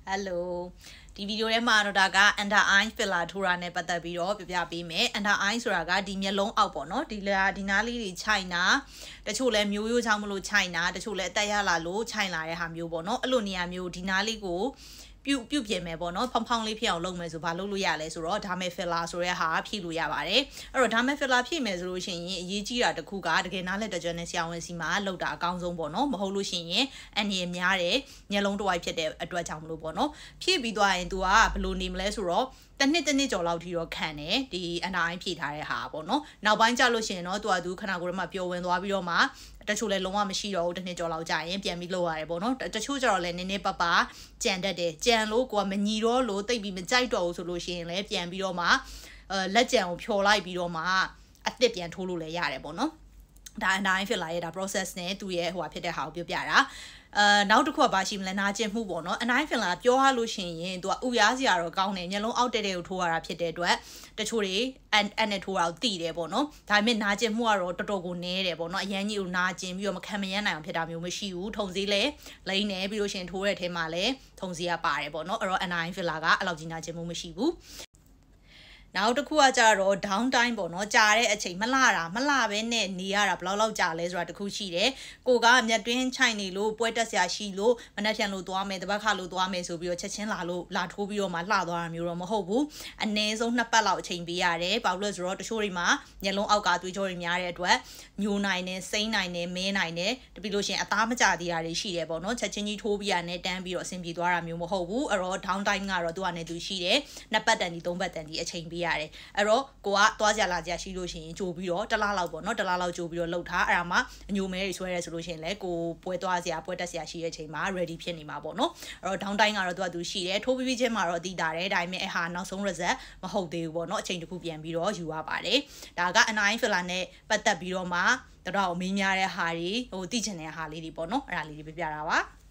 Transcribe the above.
Hello ဒီဗီဒီယိုထဲမှာတော့ဒါက under eye filler ထိုးတာနဲ့ပတ်သက်ပြီးတော့ပြပေးမယ် under eye ဆိုတာကဒီမျက်လုံးအောက်ပေါ့နော်ဒီနားလေးတွေခြိုင်တာတချို့လဲမျိုးရိုးချောင်းမလို့ခြိုင်တာတချို့လဲတက်ရလာလို့ခြိုင်လာတဲ့ဟာမျိုးပေါ့နော်အဲ့လိုနေရာမျိုးဒီနားလေးကိုပြုတ်ပြင်မယ်ပေါ့နော်ဖောင်းလေးဖြစ်အောင်လုပ်မယ်ဆိုဘာလုပ်လို့ရလဲဆိုတော့ဒါမဲ့ filler ဆိုတဲ့ဟာဖြည့်လို့ရပါတယ်အဲ့တော့ဒါမဲ့ filler ဖြည့်မယ်ဆိုလို့ရှိရင်အရေးကြီးတာတစ်ခုကတကယ်နားလက်တကြွနဲ့ဆရာဝန်စီမှာလောက်တာအကောင်းဆုံးပေါ့နော်မဟုတ်လို့ရှိရင်အန်ရများတယ်ညလုံးတစ်ဝိုက်ဖြစ်တဲ့အတွက်ကြောင့်မလို့ပေါ့နော်ဖြည့်ပြီးသွားရင် तू ကဘယ်လိုနေမလဲဆိုတော့တနှစ်ကျော်လောက်ထိတော့ခံတယ်ဒီ under eye ဖြည့်ထားတဲ့ဟာပေါ့နော်နောက်ပိုင်းကျလို့ရှိရင်တော့ तू ခဏကိုယ်ထဲမှာပျော်ဝင်သွားပြီးတော့မှတချို့လဲလုံးဝမရှိတော့ဘူးတစ်နှစ်ကျော်လောက်ကြာရင်ပြန်ပြီးလုပ်ရတယ်ပေါ့နော်တချို့ကျတော့လဲနည်းနည်းပကြံတတ်တယ်ကြံလို့ကိုကမညီတော့လို့တိတ်ပြီးမကြိုက်တော့ဘူးဆိုလို့ရှိရင်လဲပြန်ပြီးတော့မှလက်ကြံကိုဖြော်လိုက်ပြီးတော့မှအသစ်ပြန်ထိုးလို့လဲရတယ်ပေါ့နော်ဒါ under eye filler ရဲ့ဒါ process နဲ့သူ့ရဲ့ဟိုဖြစ်တဲ့ဟာကိုပြောပြတာနောက်တစ်ခုကဘာရှိမလဲနာကျင်မှုပေါ့နော် under eye filler ပြောရလို့ရှိရင်သူကဥရားစရာတော့ကောင်းတယ်မျက်လုံးအောက်တဲ့ကိုထိုးရတာဖြစ်တဲ့အတွက်တချို့တွေအဲ့နဲ့ထိုးတာကိုသိတယ်ပေါ့နော်ဒါပေမဲ့နာကျင်မှုကတော့တော်တော်ကိုနည်းတယ်ပေါ့နော်အရန်ကြီးကိုနာကျင်ပြီးတော့မခံမရနိုင်အောင်ဖြစ်တာမျိုးမရှိဘူးထုံစည်းလဲလိမ့်နေပြီးလို့ရှိရင်ထိုးတဲ့အထဲမှာလဲထုံစည်းကပါတယ်ပေါ့နော်အဲ့တော့ under eye filler ကအဲ့လောက်ကြီးနာကျင်မှုမရှိဘူးနောက်တစ်ခုကကြတော့ down time ပေါ့နော်ကြာတဲ့အချိန်မလှပဲနဲ့နေရတာဘယ်လောက်ကြာလဲဆိုတာတစ်ခုရှိတယ်ကိုကမျက်တွင်းခြိုင်နေလို့ပွဲတက်စရာရှိလို့မနှက်ဖြန်လို့သွားမယ်တပတ်ခါလို့သွားမယ်ဆိုပြီးတော့ချက်ချင်းလာထိုးပြီးတော့မှလှသွားတာမျိုးတော့မဟုတ်ဘူးအနည်းဆုံး2ပတ်လောက်အချိန်ပေးရတယ်ဘာလို့လဲဆိုတော့တချို့တွေမှာမျက်လုံးအောက်ကသွေးကြောတွေများတဲ့အတွက်ညိုနိုင်တယ်စိမ့်နိုင်တယ်မဲနိုင်တယ်တပြီးလို့ရှိရင်အသားမကျသေးတာတွေရှိတယ်ပေါ့နော်ချက်ချင်းကြီးထိုးပြီးရနဲ့တန်းပြီးတော့အဆင်ပြေသွားတာမျိုးမဟုတ်ဘူးအဲ့တော့ down time ကတော့သူကနေသူရှိတယ်2ပတ်တန်ဒီ3ပတ်တန်ဒီအချိန်ပေးရတယ်အဲ့တော့ကိုကသွားကြလာကြရှိလို့ရှိရင်ကြိုပြီးတော့တစ်လားလောက်ပေါ့နော်တစ်လားလောက်ကြိုပြီးတော့လှုပ်ထားအဲ့ဒါမှအညိုမဲတွေဆွဲရဲဆိုလို့ရှိရင်လည်းကိုပွဲသွားစရာပွဲတက်စရာရှိတဲ့အချိန်မှာ ready ဖြစ်နေမှာပေါ့နော်အဲ့တော့ down time ကတော့သူရှိတယ်ထိုးပြီးချင်းမှာတော့တည်တာတယ်ဒါပေမဲ့အဟာနောက်ဆုံး result မဟုတ်သေးဘူးပေါ့နော်အချိန်တစ်ခုပြန်ပြီးတော့ယူရပါတယ်ဒါက under eye filler နဲ့ပတ်သက်ပြီးတော့မှတော်တော်အမင်းများတဲ့ဟာတွေဟိုသိချင်တဲ့ဟာလေးတွေပေါ့နော်အဲ့ဒါလေးတွေပြပြတာပါ